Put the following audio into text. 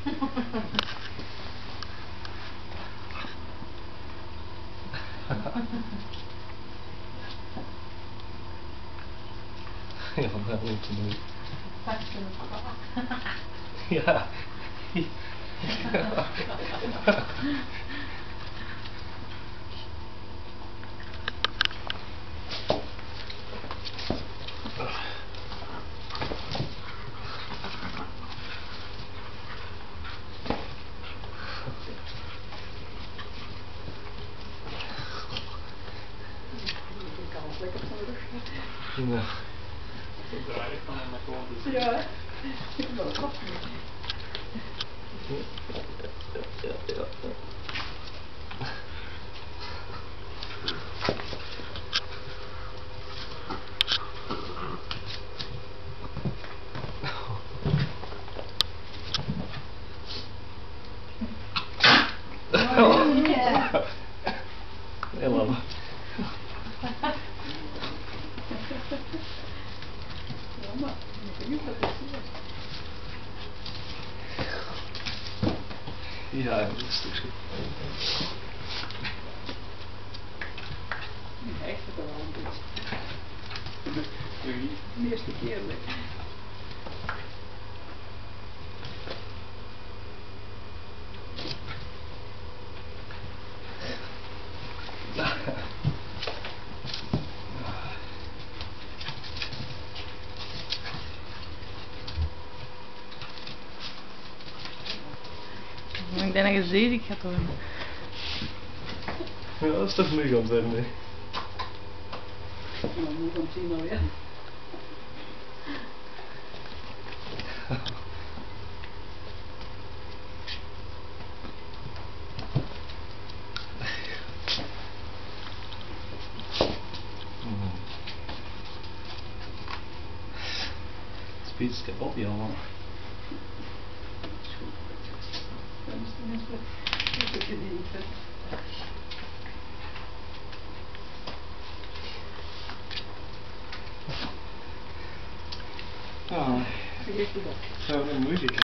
Ja, dat moet je doen. Ja. Ja. Ja, ik wil het af. Ja. Helemaal. Jammer, ik weet niet wat het is. Ja, een stukje. Echt het er wel een beetje. De eerste keer lekker. Ik denk dat je zeker gaat worden. Ja, dat is toch nu gaan zijn, nee. Nou, moet gaan zien alweer. Speed is kapot, jammer. Dat is tenminste een beetje die ik vind. Ja, Vergeet je dat. dat is moeilijk.